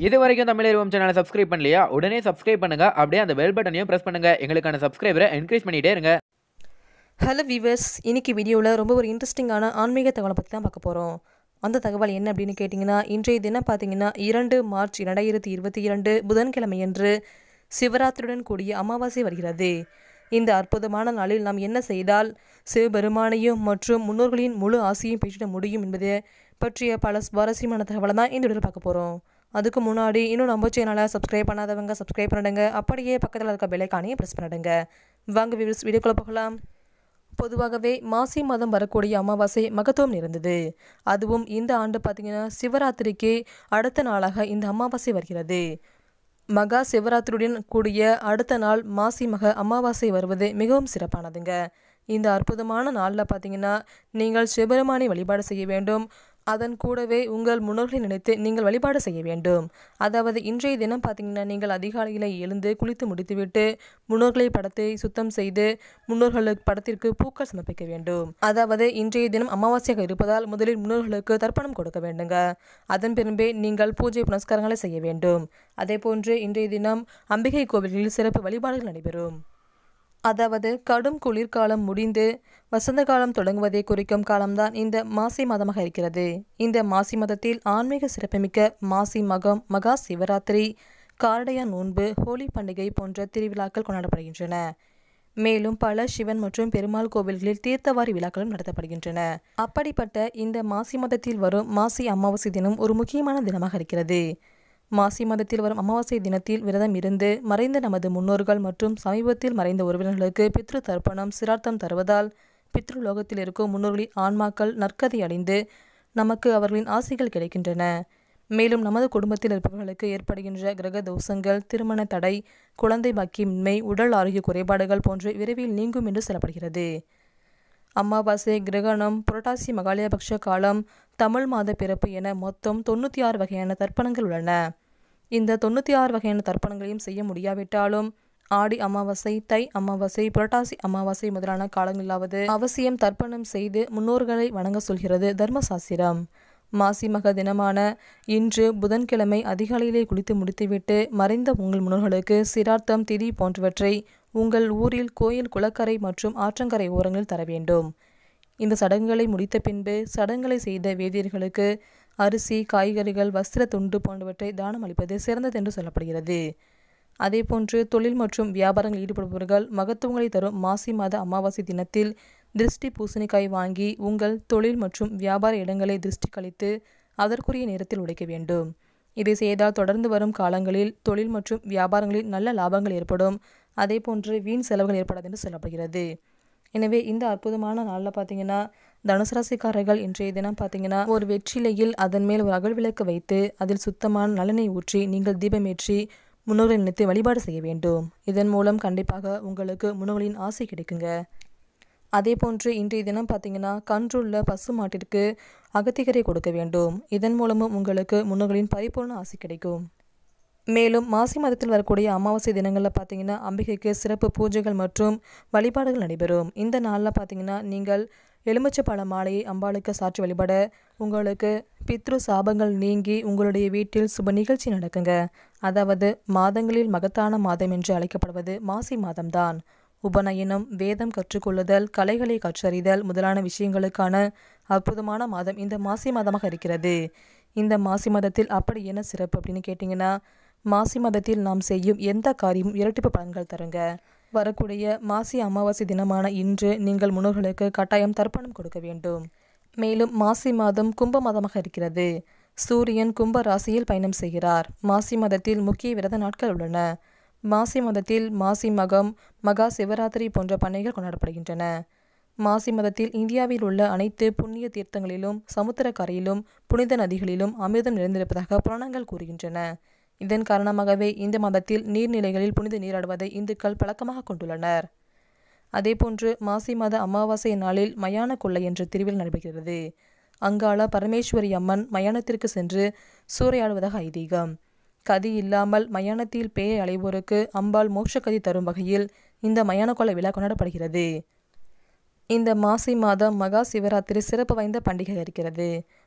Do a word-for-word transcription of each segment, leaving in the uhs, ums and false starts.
இது வரைக்கும் தமிழ் அறிவோம் சேனலை சப்ஸ்கிரைப் பண்ணலையா? உடனே சப்ஸ்கிரைப் பண்ணுங்க. அப்படியே அந்த பெல் பட்டனையும் பிரஸ் பண்ணுங்க. எங்களுக்கான சப்ஸ்கிரைபரை என்கரேஜ் பண்ணிட்டே இருங்க. ஹலோ வீவர்ஸ், இன்னைக்கு வீடியோவில் ரொம்ப ஒரு இன்ட்ரெஸ்டிங்கான ஆன்மீக தகவலை பற்றி தான் பார்க்க போகிறோம். அந்த தகவல் என்ன அப்படின்னு கேட்டிங்கன்னா, இன்றைய தினம் பார்த்தீங்கன்னா இரண்டு மார்ச் இரண்டாயிரத்தி இருபத்தி இரண்டு புதன்கிழமையன்று சிவராத்திரியுடன் கூடிய அமாவாசை வருகிறது. இந்த அற்புதமான நாளில் நாம் என்ன செய்தால் சிவபெருமானையும் மற்றும் முன்னோர்களின் முழு ஆசையும் பெற்றிட முடியும் என்பதை பற்றிய பல சுவாரஸ்யமான தகவலை தான் இந்த வீடியோவில் பார்க்க போகிறோம். அதுக்கு முன்னாடி இன்னும் நம்ம சேனலை சப்ஸ்கிரைப் பண்ணாதவங்க சப்ஸ்கிரைப் பண்ணிடுங்க. அப்படியே பக்கத்தில் இருக்க பெல்லைக்கானையும் ப்ரெஸ் பண்ணிடுங்க. வாங்க வீவர்ஸ், வீடியோக்குள்ள போகலாம். பொதுவாகவே மாசி மாதம் வரக்கூடிய அமாவாசை மகத்துவம் நிறைந்தது. அதுவும் இந்த ஆண்டு பார்த்திங்கன்னா சிவராத்திரிக்கு அடுத்த நாளாக இந்த அமாவாசை வருகிறது. மகா சிவராத்திரியுடன் கூடிய அடுத்த நாள் மாசி மக அமாவாசை வருவது மிகவும் சிறப்பானதுங்க. இந்த அற்புதமான நாளில் பார்த்திங்கன்னா நீங்கள் சிவபெருமானை வழிபாடு செய்ய வேண்டும். அதன் கூடவே உங்கள் முன்னோர்களை நினைத்து நீங்கள் வழிபாடு செய்ய வேண்டும். அதாவது இன்றைய தினம் பார்த்திங்கன்னா நீங்கள் அதிகாலையில் எழுந்து குளித்து முடித்துவிட்டு முன்னோர்களை படத்தை சுத்தம் செய்து முன்னோர்களுக்கு படத்திற்கு பூக்கள் சமர்ப்பிக்க வேண்டும். அதாவது இன்றைய தினம் அமாவாசையாக இருப்பதால் முதலில் முன்னோர்களுக்கு தர்ப்பணம் கொடுக்க வேண்டுங்க. அதன் பின்பே நீங்கள் பூஜை புனஸ்காரங்களை செய்ய வேண்டும். அதே போன்று இன்றைய தினம் அம்பிகை கோவில்களில் சிறப்பு வழிபாடுகள் நடைபெறும். அதாவது கடும் குளிர்காலம் முடிந்து வசந்த காலம் தொடங்குவதை குறிக்கும் காலம்தான் இந்த மாசி மாதமாக இருக்கிறது. இந்த மாசி மாதத்தில் ஆன்மீக சிறப்புமிக்க மாசி மகம், மகா சிவராத்திரி, காரடையா நோன்பு, ஹோலி பண்டிகை போன்ற திருவிழாக்கள் கொண்டாடப்படுகின்றன. மேலும் பல சிவன் மற்றும் பெருமாள் கோவில்களில் தீர்த்தவாரி விழாக்களும் நடத்தப்படுகின்றன. அப்படிப்பட்ட இந்த மாசி மாதத்தில் வரும் மாசி அமாவாசை தினம் ஒரு முக்கியமான தினமாக இருக்கிறது. மாசி மாதத்தில் வரும் அமாவாசை தினத்தில் விரதம் இருந்து மறைந்த நமது முன்னோர்கள் மற்றும் சமீபத்தில் மறைந்த உறவினர்களுக்கு பித்ரு தர்ப்பணம் சிரார்த்தம் தருவதால் பித்ருலோகத்தில் இருக்கும் முன்னோர்களின் ஆன்மாக்கள் நற்கதி அடைந்து நமக்கு அவர்களின் ஆசைகள் கிடைக்கின்றன. மேலும் நமது குடும்பத்தில் இருப்பவர்களுக்கு ஏற்படுகின்ற கிரக தோஷங்கள், திருமண தடை, குழந்தை பாக்கியமின்மை, உடல் ஆரோக்கிய குறைபாடுகள் போன்று விரைவில் நீங்கும் என்று சொல்லப்படுகிறது. அமாவாசை, கிரகணம், புரட்டாசி மகாலயபக்ஷ காலம், தமிழ் மாத பிறப்பு என மொத்தம் தொண்ணூற்றி ஆறு வகையான தர்ப்பணங்கள் உள்ளன. இந்த தொண்ணூற்றி ஆறு வகையான தர்ப்பணங்களையும் செய்ய முடியாவிட்டாலும் ஆடி அமாவாசை, தை அமாவாசை, புரட்டாசி அமாவாசை முதலான காலங்களாவது அவசியம் தர்ப்பணம் செய்து முன்னோர்களை வணங்க சொல்கிறது தர்மசாஸ்திரம். மாசி மக தினமான இன்று புதன்கிழமை அதிகாலையிலே குளித்து முடித்துவிட்டு மறைந்த உங்கள் முன்னோர்களுக்கு சிரார்த்தம், திதி போன்றவற்றை உங்கள் ஊரில் கோயில், குளக்கரை மற்றும் ஆற்றங்கரை ஓரங்களில் தர வேண்டும். இந்த சடங்குகளை முடித்த பின்பு சடங்குகளை செய்த வேதியர்களுக்கு அரிசி, காய்கறிகள், வஸ்திர துண்டு போன்றவற்றை தானம் அளிப்பது சிறந்தது என்று சொல்லப்படுகிறது. அதே போன்று தொழில் மற்றும் வியாபாரங்களில் ஈடுபடுபவர்கள் மகத்துவங்களை தரும் மாசி மாத அமாவாசை தினத்தில் திருஷ்டி பூசணிக்காய் வாங்கி உங்கள் தொழில் மற்றும் வியாபார இடங்களை திருஷ்டி கழித்து அதற்குரிய நேரத்தில் உடைக்க வேண்டும். இதை செய்தால் தொடர்ந்து வரும் காலங்களில் தொழில் மற்றும் வியாபாரங்களில் நல்ல லாபங்கள் ஏற்படும். அதே போன்று வீண் செலவுகள் ஏற்படாது என்று சொல்லப்படுகிறது. எனவே இந்த அற்புதமான நாளில் பார்த்தீங்கன்னா தனுசு ராசிக்காரர்கள் இன்றைய தினம் பார்த்தீங்கன்னா ஒரு வெற்றிலையில் அதன் மேல் ஒரு அகல் விளக்கு வைத்து அதில் சுத்தமான நல்லெண்ணெய் ஊற்றி நீங்கள் தீபமேற்றி முன்னோர்களை நினைத்து வழிபாடு செய்ய வேண்டும். இதன் மூலம் கண்டிப்பாக உங்களுக்கு முன்னோர்களின் ஆசை கிடைக்குங்க. அதே போன்று இன்றைய தினம் பார்த்தீங்கன்னா கன்றுள்ள பசு மாட்டிற்கு அகத்திகரை கொடுக்க வேண்டும். இதன் மூலமும் உங்களுக்கு முன்னோர்களின் பரிபூர்ண ஆசை கிடைக்கும். மேலும் மாசி மாதத்தில் வரக்கூடிய அமாவாசை தினங்களில் பார்த்தீங்கன்னா அம்பிகைக்கு சிறப்பு பூஜைகள் மற்றும் வழிபாடுகள் நடைபெறும். இந்த நாளில் பார்த்தீங்கன்னா நீங்கள் எலுமிச்சை பழ மாலையை அம்பாளுக்கு சாற்றி வழிபட உங்களுக்கு பித்ரு சாபங்கள் நீங்கி உங்களுடைய வீட்டில் சுப நிகழ்ச்சி நடக்குங்க. அதாவது மாதங்களில் மகத்தான மாதம் என்று அழைக்கப்படுவது மாசி மாதம்தான். உபநயனம், வேதம் கற்றுக்கொள்ளுதல், கலைகளை கற்றறிதல் முதலான விஷயங்களுக்கான அற்புதமான மாதம் இந்த மாசி மாதமாக இருக்கிறது. இந்த மாசி மாதத்தில் அப்படி என்ன சிறப்பு அப்படின்னு கேட்டிங்கன்னா, மாசி மாதத்தில் நாம் செய்யும் எந்த காரியமும் இரட்டிப்பு பலன்கள் தருங்க. வரக்கூடிய மாசி அமாவாசை தினமான இன்று நீங்கள் முன்னோர்களுக்கு கட்டாயம் தர்ப்பணம் கொடுக்க வேண்டும். மேலும் மாசி மாதம் கும்ப மாதமாக இருக்கிறது. சூரியன் கும்ப ராசியில் பயணம் செய்கிறார். மாசி மாதத்தில் முக்கிய விரத நாட்கள் உள்ளன. மாசி மாதத்தில் மாசி மகம், மகா சிவராத்திரி போன்ற பண்டிகைகள் கொண்டாடப்படுகின்றன. மாசி மாதத்தில் இந்தியாவில் உள்ள அனைத்து புண்ணிய தீர்த்தங்களிலும் சமுத்திரக்கரையிலும் புனித நதிகளிலும் அமிர்தம் நிறைந்திருப்பதாக புராணங்கள் கூறுகின்றன. இதன் காரணமாகவே இந்த மாதத்தில் நீர்நிலைகளில் புனித நீராடுவதை இந்துக்கள் பழக்கமாக கொண்டுள்ளனர். அதேபோன்று மாசி மாத அமாவாசை நாளில் மயான கொள்ளை என்ற திருவிழா நடைபெறுகிறது. அங்காள பரமேஸ்வரி அம்மன் மயானத்திற்கு சென்று சூறையாடுவதாக ஐதீகம். கதி இல்லாமல் மயானத்தில் பேயை அலைவோருக்கு அம்பாள் மோட்சக்கதி தரும் வகையில் இந்த மயான கொள்ளை விழா கொண்டாடப்படுகிறது. இந்த மாசி மாதம் மகா சிவராத்திரி சிறப்பு வாய்ந்த பண்டிகை இருக்கிறது.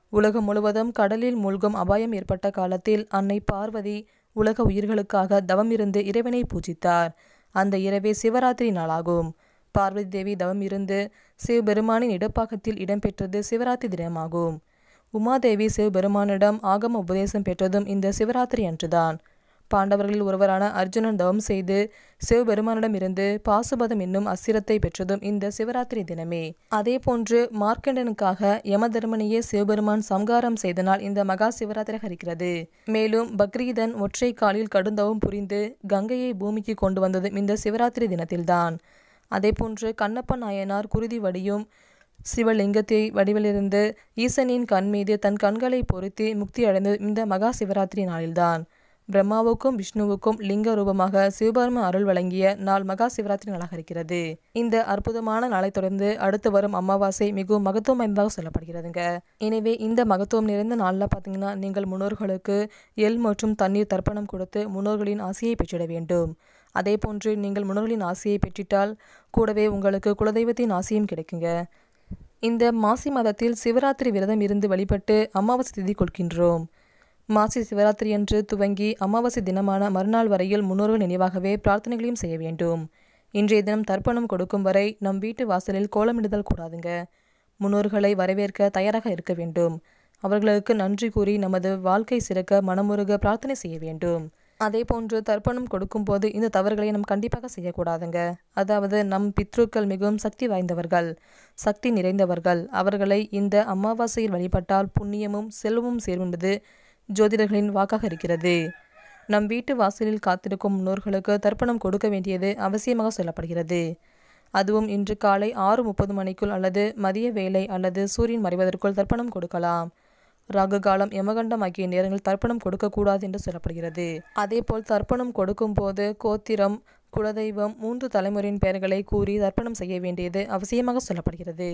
உலகம் முழுவதும் கடலில் மூழ்கும் அபாயம் ஏற்பட்ட காலத்தில் அன்னை பார்வதி உலக உயிர்களுக்காக தவம் இருந்து இறைவனை பூஜித்தார். அந்த இரவே சிவராத்திரி நாளாகும். பார்வதி தேவி தவம் இருந்து சிவபெருமானின் இடப்பாகத்தில் இடம்பெற்றது சிவராத்திரி தினமாகும். உமாதேவி சிவபெருமானிடம் ஆகம உபதேசம் பெற்றதும் இந்த சிவராத்திரி அன்றுதான். பாண்டவர்களில் ஒருவரான அர்ஜுனன் தவம் செய்து சிவபெருமானிடமிருந்து பாசுபதம் என்னும் அஸ்திரத்தை பெற்றதும் இந்த சிவராத்திரி தினமே. அதே போன்று மார்க்கண்டனுக்காக யமதர்மனையே சிவபெருமான் சம்காரம் செய்த நாள் இந்த மகா சிவராத்திரி இருக்கிறது. மேலும் பக்ரீதன் ஒற்றை காலில் கடுந்தவம் புரிந்து கங்கையை பூமிக்கு கொண்டு வந்ததும் இந்த சிவராத்திரி தினத்தில்தான். அதே போன்று கண்ணப்ப நாயனார் குருதி வடியும் சிவலிங்கத்தை வடிவிலிருந்து ஈசனின் கண் மீது தன் கண்களை பொருத்தி முக்தி அடைந்தது இந்த மகா சிவராத்திரி நாளில்தான். பிரம்மாவுக்கும் விஷ்ணுவுக்கும் லிங்க ரூபமாக சிவபெருமான் அருள் வழங்கிய நாள் மகா சிவராத்திரி நாளாக இருக்கிறது. இந்த அற்புதமான நாளை தொடர்ந்து அடுத்து வரும் அமாவாசை மிகவும் மகத்துவம் வாய்ந்ததாக சொல்லப்படுகிறதுங்க. எனவே இந்த மகத்துவம் நிறைந்த நாளில் பார்த்தீங்கன்னா நீங்கள் முன்னோர்களுக்கு எள் மற்றும் தண்ணீர் தர்ப்பணம் கொடுத்து முன்னோர்களின் ஆசையை பெற்றிட வேண்டும். அதே போன்று நீங்கள் முன்னோர்களின் ஆசையை பெற்றிட்டால் கூடவே உங்களுக்கு குலதெய்வத்தின் ஆசையும் கிடைக்குங்க. இந்த மாசி மாதத்தில் சிவராத்திரி விரதம் இருந்து வழிபட்டு அமாவாசை திதி கொள்கின்றோம். மாசி சிவராத்திரி அன்று துவங்கி அமாவாசை தினமான மறுநாள் வரையில் முன்னோர்கள் நினைவாகவே பிரார்த்தனைகளையும் செய்ய வேண்டும். இன்றைய தினம் தர்ப்பணம் கொடுக்கும் வரை நம் வீட்டு வாசலில் கோலமிடுதல் கூடாதுங்க. முன்னோர்களை வரவேற்க தயாராக இருக்க வேண்டும். அவர்களுக்கு நன்றி கூறி நமது வாழ்க்கை சிறக்க மனமுருக பிரார்த்தனை செய்ய வேண்டும். அதே போன்று தர்ப்பணம் கொடுக்கும் போது இந்த தவறுகளை நாம் கண்டிப்பாக செய்யக்கூடாதுங்க. அதாவது நம் பித்ருக்கள் மிகவும் சக்தி வாய்ந்தவர்கள், சக்தி நிறைந்தவர்கள். அவர்களை இந்த அமாவாசையில் வழிபட்டால் புண்ணியமும் செல்வமும் சேரும் என்பது ஜோதிடர்களின் வாக்காக இருக்கிறது. நம் வீட்டு வாசலில் காத்திருக்கும் முன்னோர்களுக்கு தர்ப்பணம் கொடுக்க வேண்டியது அவசியமாக சொல்லப்படுகிறது. அதுவும் இன்று காலை ஆறு முப்பது மணிக்குள் அல்லது மதிய வேளை அல்லது சூரியன் மறைவதற்குள் தர்ப்பணம் கொடுக்கலாம். ராகு காலம், யமகண்டம் ஆகிய நேரங்களில் தர்ப்பணம் கொடுக்கக்கூடாது என்று சொல்லப்படுகிறது. அதேபோல் தர்ப்பணம் கொடுக்கும் போது கோத்திரம், குலதெய்வம், மூன்று தலைமுறையின் பெயர்களை கூறி தர்ப்பணம் செய்ய வேண்டியது அவசியமாக சொல்லப்படுகிறது.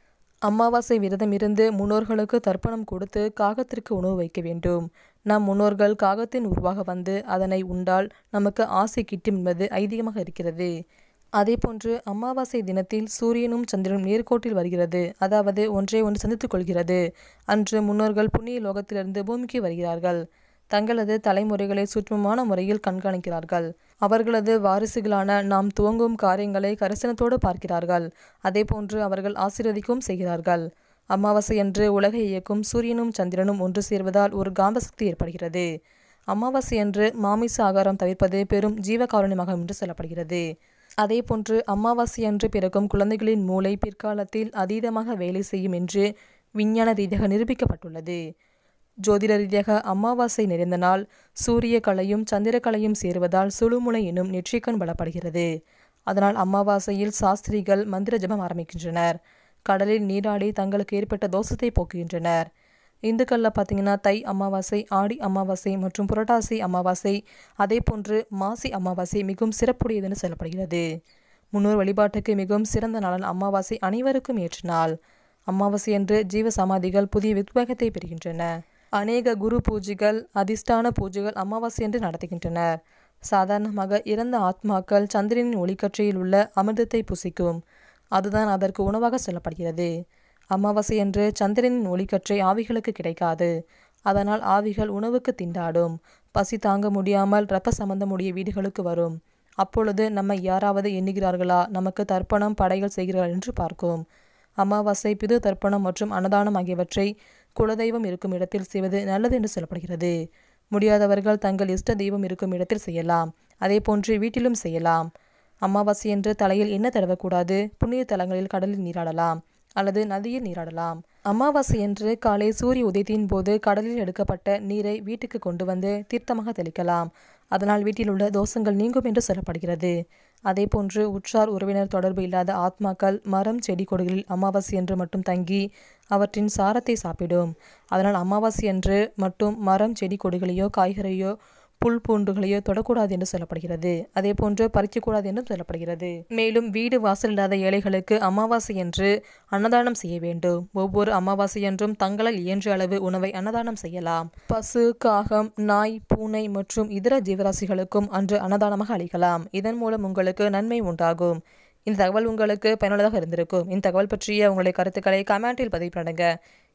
அமாவாசை விரதம் இருந்து முன்னோர்களுக்கு தர்ப்பணம் கொடுத்து காகத்திற்கு உணவு வைக்க வேண்டும். நம் முன்னோர்கள் காகத்தின் உருவாக வந்து அதனை உண்டால் நமக்கு ஆசை கிட்டும் என்பது ஐதீகமாக இருக்கிறது. அதே போன்று அமாவாசை தினத்தில் சூரியனும் சந்திரனும் நேர்கோட்டில் வருகிறது, அதாவது ஒன்றை ஒன்று சந்தித்துக் கொள்கிறது. அன்று முன்னோர்கள் புண்ணிய லோகத்திலிருந்து பூமிக்கு வருகிறார்கள். தங்களது தலைமுறைகளை சூட்சமமான முறையில் கண்காணிக்கிறார்கள். அவர்களது வாரிசுகளான நாம் துவங்கும் காரியங்களை கரிசனத்தோடு பார்க்கிறார்கள். அதே போன்று அவர்கள் ஆசீர்வதிக்கவும் செய்கிறார்கள். அமாவாசை அன்று உலகை இயக்கும் சூரியனும் சந்திரனும் ஒன்று சேர்வதால் ஒரு காந்த சக்தி ஏற்படுகிறது. அமாவாசை அன்று மாமிச ஆகாரம் தவிர்ப்பது பெரும் ஜீவகாருண்யமாகும் என்று சொல்லப்படுகிறது. அதே போன்று அமாவாசை அன்று பிறக்கும் குழந்தைகளின் மூளை பிற்காலத்தில் அதீதமாக வேலை செய்யும் என்று விஞ்ஞான ரீதியாக நிரூபிக்கப்பட்டுள்ளது. ஜோதிட ரீதியாக அமாவாசை நிறைந்த நாள் சூரிய கலையும் சந்திர கலையும் சேருவதால் சுழுமுனை எனும் நெற்றிக்கண் பலப்படுகிறது. அதனால் அமாவாசையில் சாஸ்திரிகள் மந்திர ஜபம் ஆரம்பிக்கின்றனர். கடலில் நீராடி தங்களுக்கு ஏற்பட்ட தோஷத்தை போக்குகின்றனர். இந்துக்களில் பார்த்தீங்கன்னா தை அமாவாசை, ஆடி அமாவாசை மற்றும் புரட்டாசி அமாவாசை, அதே போன்று மாசி அமாவாசை மிகவும் சிறப்புடையது என்று சொல்லப்படுகிறது. முன்னோர் வழிபாட்டுக்கு மிகவும் சிறந்த நாளான அமாவாசை அனைவருக்கும் ஏற்ற நாள். அமாவாசை அன்று ஜீவ சமாதிகள் புதிய உத்வேகத்தை பெறுகின்றன. அநேக குரு பூஜைகள், அதிஷ்டான பூஜைகள் அமாவாசை என்று நடத்துகின்றனர். சாதாரணமாக இறந்த ஆத்மாக்கள் சந்திரனின் ஒளிக்கற்றையில் உள்ள அமிர்தத்தை புசிக்கும். அதுதான் அதற்கு உணவாக சொல்லப்படுகிறது. அமாவாசை அன்று சந்திரனின் ஒளிக்கற்றை ஆவிகளுக்கு கிடைக்காது. அதனால் ஆவிகள் உணவுக்கு திண்டாடும். பசி தாங்க முடியாமல் இரத்த சம்பந்தமுடைய வீடுகளுக்கு வரும். அப்பொழுது நம்மை யாராவது எண்ணுகிறார்களா, நமக்கு தர்ப்பணம் படைகள் செய்கிறார்கள் என்று பார்க்கும். அமாவாசை பிது தர்ப்பணம் மற்றும் அன்னதானம் ஆகியவற்றை குலதெய்வம் இருக்கும் இடத்தில் செய்வது நல்லது என்று சொல்லப்படுகிறது. முடியாதவர்கள் தங்கள் இஷ்ட தெய்வம் இருக்கும் இடத்தில் செய்யலாம். அதே போன்று வீட்டிலும் செய்யலாம். அமாவாசை என்று தலையில் எண்ணெய் தடவக்கூடாது. புண்ணிய தலங்களில் கடலில் நீராடலாம் அல்லது நதியில் நீராடலாம். அமாவாசை என்று காலை சூரிய உதயத்தின் போது கடலில் எடுக்கப்பட்ட நீரை வீட்டுக்கு கொண்டு வந்து தீர்த்தமாக தெளிக்கலாம். அதனால் வீட்டில் உள்ள தோஷங்கள் நீங்கும் என்று சொல்லப்படுகிறது. அதே போன்று உற்றார் உறவினர் தொடர்பு இல்லாத ஆத்மாக்கள் மரம் செடி கொடிகளில் அமாவாசை என்று மட்டும் தங்கி அவற்றின் சாரத்தை சாப்பிடும். அதனால் அமாவாசை அன்று மட்டும் மரம் செடி கொடிகளையோ காய்கறியோ புல் பூண்டுகளையோ தொடக்கூடாது என்று சொல்லப்படுகிறது. அதே போன்று பறிக்கக்கூடாது என்று சொல்லப்படுகிறது. மேலும் வீடு வாசல் இல்லாத ஏழைகளுக்கு அமாவாசை என்று அன்னதானம் செய்ய வேண்டும். ஒவ்வொரு அமாவாசை என்றும் தங்களால் இயன்ற அளவு உணவை அன்னதானம் செய்யலாம். பசு, காகம், நாய், பூனை மற்றும் இதர ஜீவராசிகளுக்கும் அன்று அன்னதானமாக அளிக்கலாம். இதன் மூலம் உங்களுக்கு நன்மை உண்டாகும். இந்த தகவல் உங்களுக்கு பயனுள்ளதாக இருந்திருக்கும். இந்த தகவல் பற்றிய உங்களுடைய கருத்துக்களை கமெண்டில் பதிவு பண்ணுங்க.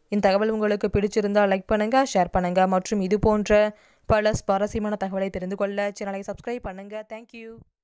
இந்த தகவல் உங்களுக்கு பிடிச்சிருந்தால் லைக் பண்ணுங்கள், ஷேர் பண்ணுங்கள் மற்றும் இது போன்ற பல சுவாரஸ்யமான தகவலை தெரிந்து கொள்ள சேனலை சப்ஸ்கிரைப் பண்ணுங்கள். தேங்க்யூ.